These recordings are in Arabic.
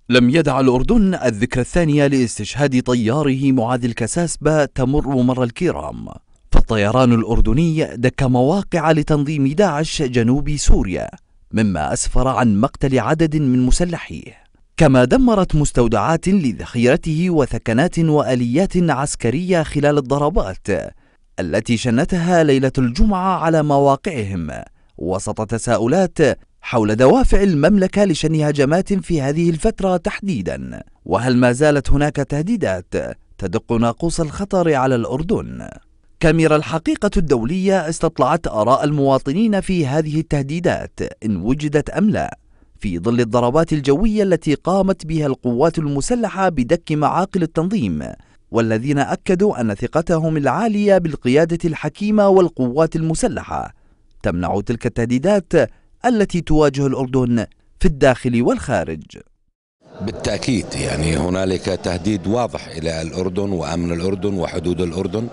لم يدع الأردن الذكرى الثانية لاستشهاد طياره معاذ الكساسبة تمر مر الكرام، فالطيران الأردني دك مواقع لتنظيم داعش جنوب سوريا، مما أسفر عن مقتل عدد من مسلحيه، كما دمرت مستودعات لذخيرته وثكنات وآليات عسكرية خلال الضربات التي شنتها ليلة الجمعة على مواقعهم، وسط تساؤلات حول دوافع المملكة لشن هجمات في هذه الفترة تحديدا، وهل ما زالت هناك تهديدات تدق ناقوس الخطر على الأردن؟ كاميرا الحقيقة الدولية استطلعت آراء المواطنين في هذه التهديدات إن وجدت أم لا، في ظل الضربات الجوية التي قامت بها القوات المسلحة بدك معاقل التنظيم، والذين أكدوا أن ثقتهم العالية بالقيادة الحكيمة والقوات المسلحة تمنع تلك التهديدات التي تواجه الأردن في الداخل والخارج. بالتأكيد يعني هنالك تهديد واضح إلى الأردن وأمن الأردن وحدود الأردن،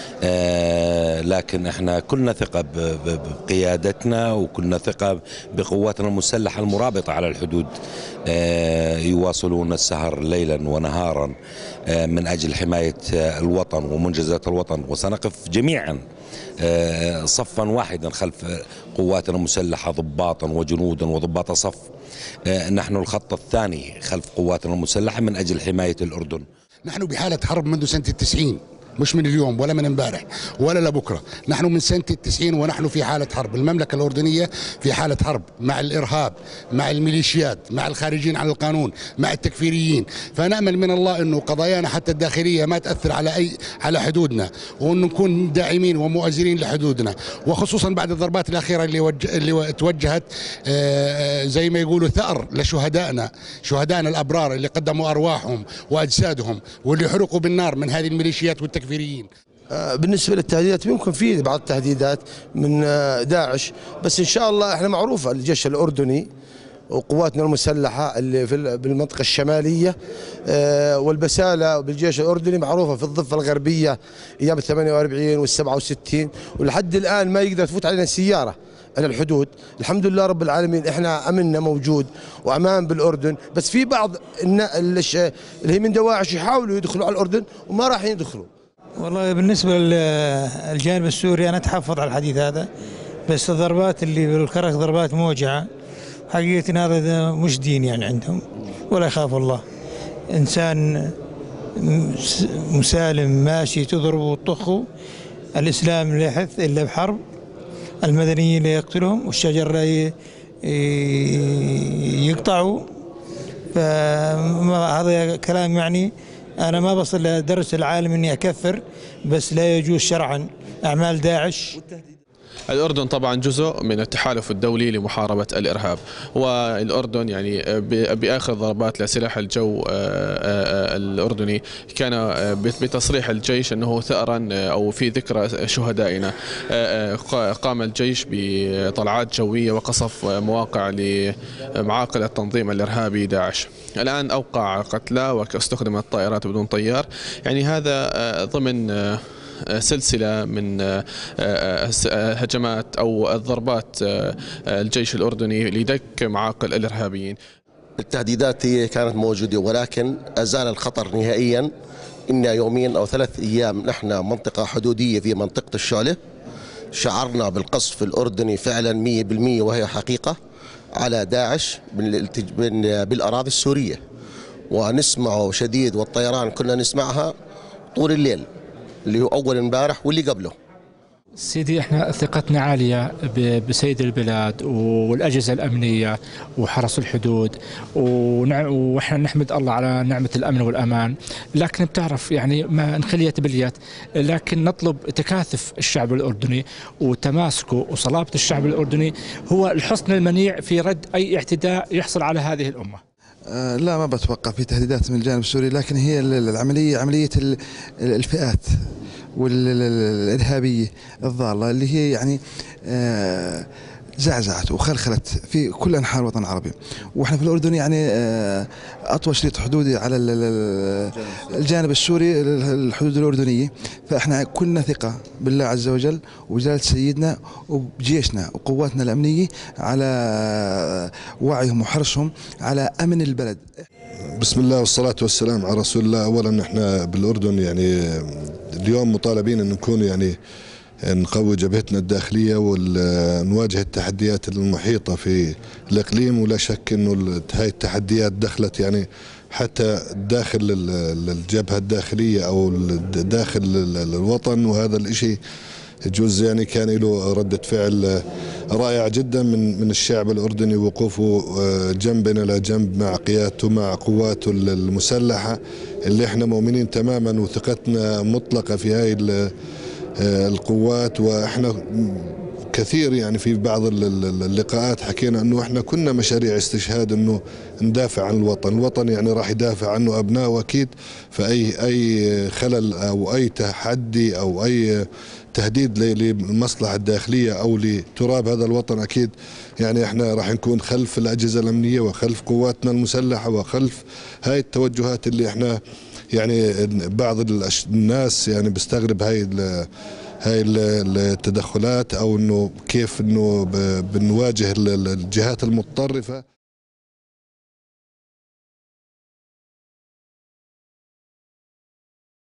لكن احنا كلنا ثقة بقيادتنا وكلنا ثقة بقواتنا المسلحة المرابطة على الحدود، يواصلون السهر ليلا ونهارا من أجل حماية الوطن ومنجزات الوطن، وسنقف جميعا صفا واحدا خلف قواتنا المسلحة ضباطا وجنودا وضباط صف. نحن الخط الثاني خلف قواتنا المسلحة من أجل حماية الأردن. نحن بحالة حرب منذ سنة 90، مش من اليوم ولا من امبارح ولا لبكره، نحن من سنة 90 ونحن في حالة حرب. المملكة الأردنية في حالة حرب مع الإرهاب، مع الميليشيات، مع الخارجين عن القانون، مع التكفيريين، فنأمل من الله أنه قضايانا حتى الداخلية ما تأثر على حدودنا، وأن نكون داعمين ومؤازرين لحدودنا، وخصوصا بعد الضربات الأخيرة اللي توجهت زي ما يقولوا ثأر لشهدائنا، شهدائنا الأبرار اللي قدموا أرواحهم وأجسادهم واللي حرقوا بالنار من هذه الميليشيات والتكفيريين. بالنسبة للتهديدات يمكن في بعض التهديدات من داعش، بس إن شاء الله احنا معروفة الجيش الأردني وقواتنا المسلحة اللي بالمنطقة الشمالية والبسالة بالجيش الأردني معروفة في الضفة الغربية أيام 48 وال67، ولحد الآن ما يقدر تفوت علينا سيارة على الحدود. الحمد لله رب العالمين احنا امننا موجود وامان بالاردن، بس في بعض اللي هي من دواعش يحاولوا يدخلوا على الاردن وما راح يدخلوا. والله بالنسبه للجانب السوري انا اتحفظ على الحديث هذا، بس الضربات اللي بالكرك ضربات موجعه حقيقه، هذا مش دين يعني عندهم ولا يخاف الله. انسان مسالم ماشي تضربه وتطخه، الاسلام لا يحث الا بحرب، المدنيين لا يقتلهم والشجر لا يقطعوا. فهذا كلام يعني أنا ما بصل لدرس العالم إني أكفر، بس لا يجوز شرعا أعمال داعش. الأردن طبعا جزء من التحالف الدولي لمحاربة الإرهاب، والأردن يعني بآخر ضربات لسلاح الجو الأردني كان بتصريح الجيش أنه ثأرا أو في ذكرى شهدائنا قام الجيش بطلعات جوية وقصف مواقع لمعاقل التنظيم الإرهابي داعش. الآن أوقع قتلى واستخدمت طائرات بدون طيار، يعني هذا ضمن سلسلة من هجمات أو الضربات الجيش الأردني لدك معاقل الإرهابيين. التهديدات هي كانت موجودة، ولكن أزال الخطر نهائيا. إن يومين أو 3 أيام نحن منطقة حدودية في منطقة الشعلة، شعرنا بالقصف الأردني فعلا 100%، وهي حقيقة على داعش بالأراضي السورية، ونسمعه شديد، والطيران كنا نسمعها طول الليل اللي هو أول امبارح واللي قبله. سيدي احنا ثقتنا عالية بسيد البلاد والأجهزة الأمنية وحرس الحدود، واحنا نحمد الله على نعمة الأمن والأمان، لكن بتعرف يعني ما انخليت باليد، لكن نطلب تكاثف الشعب الأردني وتماسكه وصلابة الشعب الأردني هو الحصن المنيع في رد أي اعتداء يحصل على هذه الأمة. لا ما بتوقع في تهديدات من الجانب السوري، لكن هي العملية عملية الفئات والإرهابية الضالة اللي هي يعني زعزعت وخلخلت في كل أنحاء الوطن العربي، وإحنا في الأردن يعني أطول شريط حدودي على الجانب السوري الحدود الأردنية، فإحنا كلنا ثقة بالله عز وجل وجلالة سيدنا وبجيشنا وقواتنا الأمنية على وعيهم وحرصهم على أمن البلد. بسم الله والصلاة والسلام على رسول الله. أولا احنا بالأردن يعني اليوم مطالبين أن نكون يعني نقوي جبهتنا الداخلية ونواجه التحديات المحيطة في الإقليم، ولا شك أنه هاي التحديات دخلت يعني حتى داخل الجبهة الداخلية أو داخل الوطن، وهذا الإشي جزء يعني كان له ردة فعل رائعة جدا من الشعب الأردني، وقوفه جنبنا لجنب مع قيادته مع قواته المسلحة اللي احنا مؤمنين تماما وثقتنا مطلقة في هاي القوات. واحنا كثير يعني في بعض اللقاءات حكينا انه احنا كنا مشاريع استشهاد انه ندافع عن الوطن، الوطن يعني راح يدافع عنه ابنائه اكيد. فاي خلل او اي تحدي او اي تهديد للمصلحة الداخلية أو لتراب هذا الوطن أكيد يعني احنا راح نكون خلف الأجهزة الأمنية وخلف قواتنا المسلحة وخلف هاي التوجهات اللي احنا يعني بعض الناس يعني بيستغرب هاي التدخلات أو إنه كيف إنه بنواجه الجهات المتطرفة.